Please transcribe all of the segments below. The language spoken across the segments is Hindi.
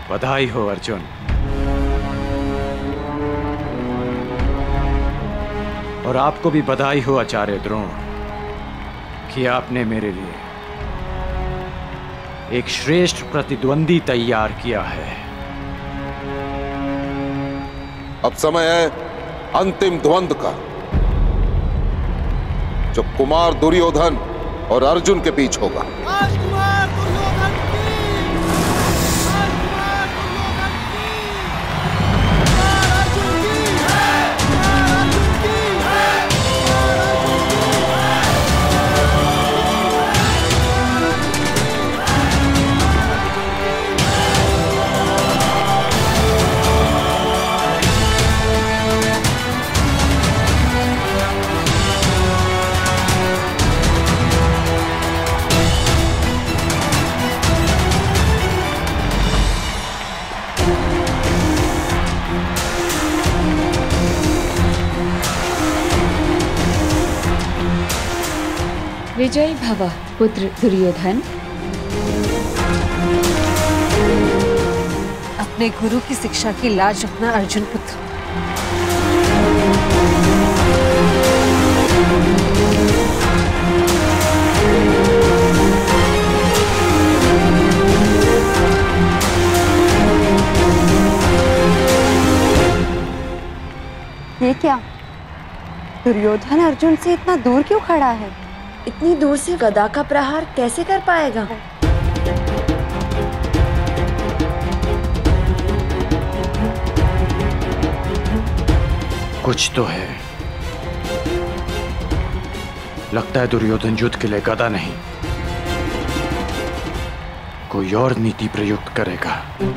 बधाई हो अर्जुन। और आपको भी बधाई हो आचार्य द्रोण कि आपने मेरे लिए एक श्रेष्ठ प्रतिद्वंदी तैयार किया है। अब समय है अंतिम द्वंद का, जो कुमार दुर्योधन और अर्जुन के बीच होगा। विजयी भव पुत्र दुर्योधन। अपने गुरु की शिक्षा की लाज रखना अर्जुन पुत्र। ये क्या? दुर्योधन अर्जुन से इतना दूर क्यों खड़ा है? इतनी दूर से गदा का प्रहार कैसे कर पाएगा? कुछ तो है। लगता है दुर्योधन युद्ध के लिए गदा नहीं, कोई और नीति प्रयुक्त करेगा।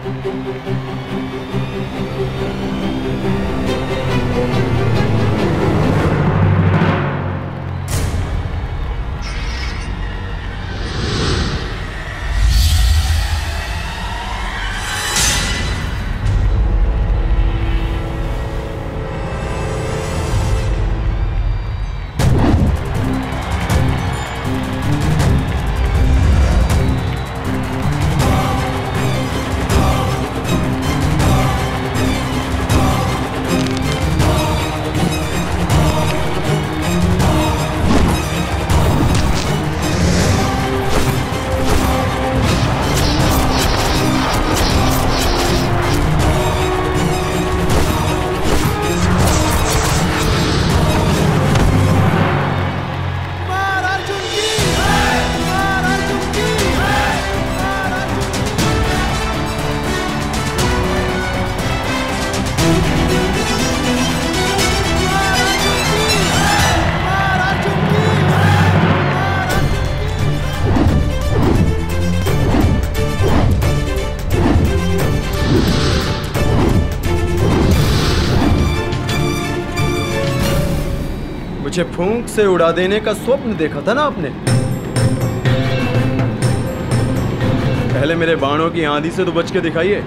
मुझे फूंक से उड़ा देने का स्वप्न देखा था ना आपने? पहले मेरे बाणों की आंधी से तो बच के दिखाइए।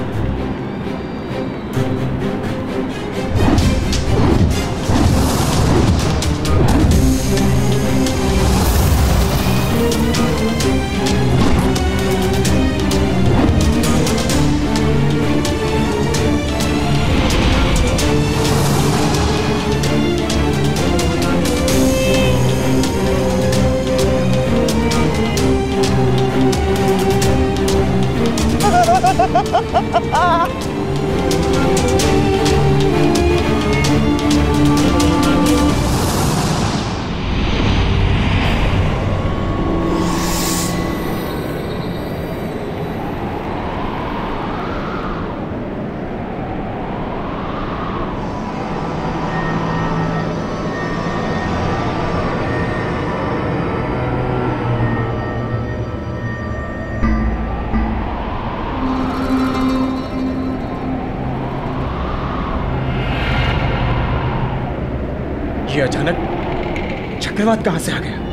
ये अचानक चक्रवात कहां से आ गया?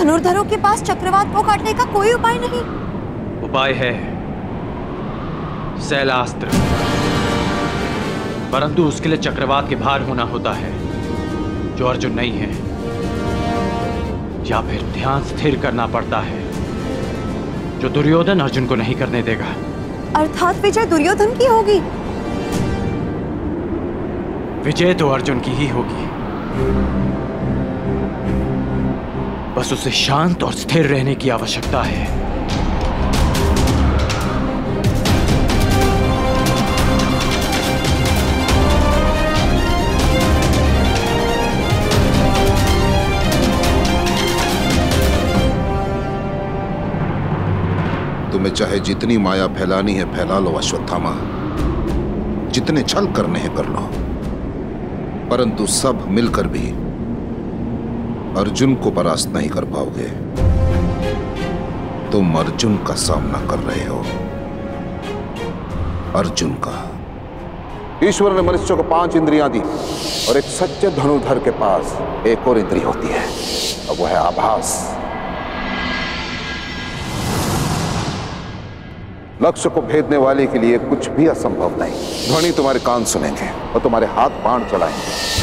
धनुर्धरों के पास चक्रवात को काटने का कोई उपाय नहीं? उपाय है, शैलास्त्र, परंतु उसके लिए चक्रवात के भार होना होता है जो अर्जुन नहीं है, या फिर ध्यान स्थिर करना पड़ता है जो दुर्योधन अर्जुन को नहीं करने देगा। अर्थात विजय दुर्योधन की होगी? विजय तो अर्जुन की ही होगी, बस उसे शांत और स्थिर रहने की आवश्यकता है। तुम्हें चाहे जितनी माया फैलानी है फैला लो अश्वत्थामा, जितने छल करने हैं कर लो, परंतु सब मिलकर भी अर्जुन को परास्त नहीं कर पाओगे। तुम अर्जुन का सामना कर रहे हो, अर्जुन का। ईश्वर ने मनुष्य को 5 इंद्रियां दी और एक सच्चे धनुर्धर के पास एक और इंद्रिय होती है, और वो है आभास। लक्ष्य को भेदने वाले के लिए कुछ भी असंभव नहीं। ध्वनि तुम्हारे कान सुनेंगे और तुम्हारे हाथ बाण चलाएंगे।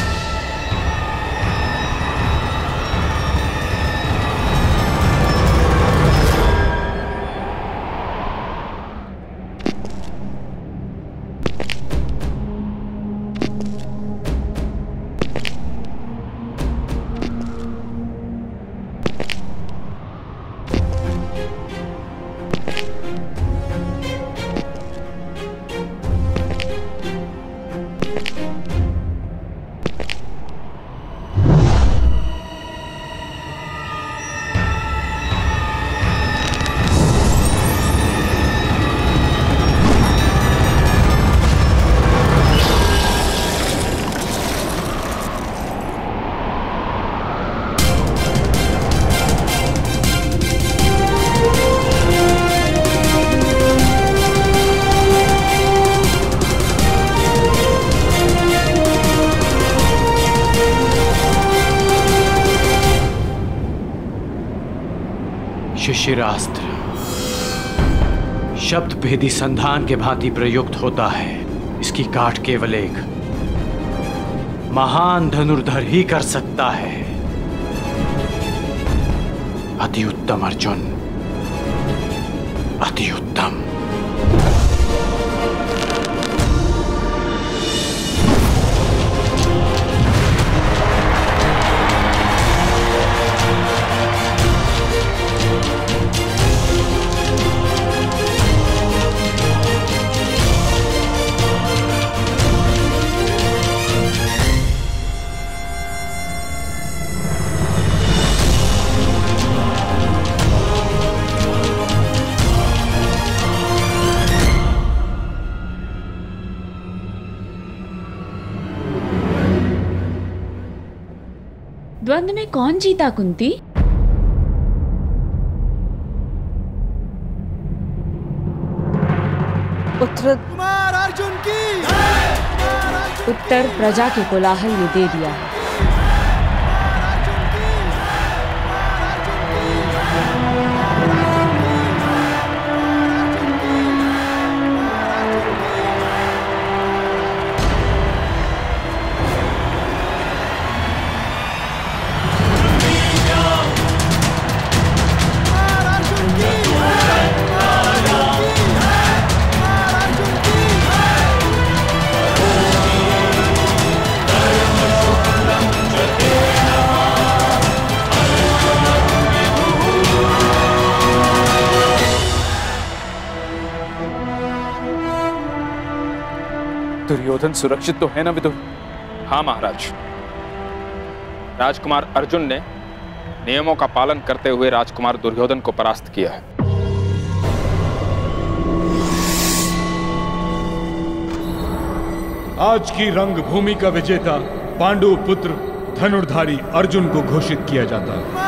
शिशिरास्त्र शब्द भेदी संधान के भांति प्रयुक्त होता है। इसकी काट केवल एक महान धनुर्धर ही कर सकता है। अति उत्तम अर्जुन, अति उत्तम। द्वंद्व में कौन जीता कुंती? उत्तर अर्जुन की उत्तर प्रजा के कोलाहल ने दे दिया है। दुर्योधन सुरक्षित तो है ना विदुर? हाँ महाराज, राजकुमार अर्जुन ने नियमों का पालन करते हुए राजकुमार दुर्योधन को परास्त किया है। आज की रंगभूमि का विजेता पांडु पुत्र धनुर्धारी अर्जुन को घोषित किया जाता है।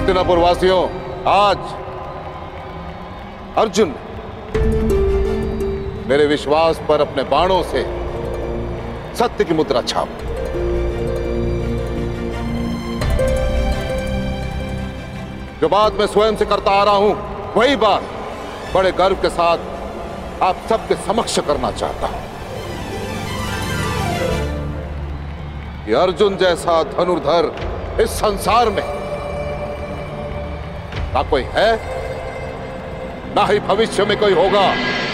हस्तिनापुर वासियों, आज अर्जुन मेरे विश्वास पर अपने बाणों से सत्य की मुद्रा छाप। जो बात मैं स्वयं से करता आ रहा हूं, वही बात बड़े गर्व के साथ आप सबके समक्ष करना चाहता हूं कि अर्जुन जैसा धनुर्धर इस संसार में ना कोई है, ना ही भविष्य में कोई होगा।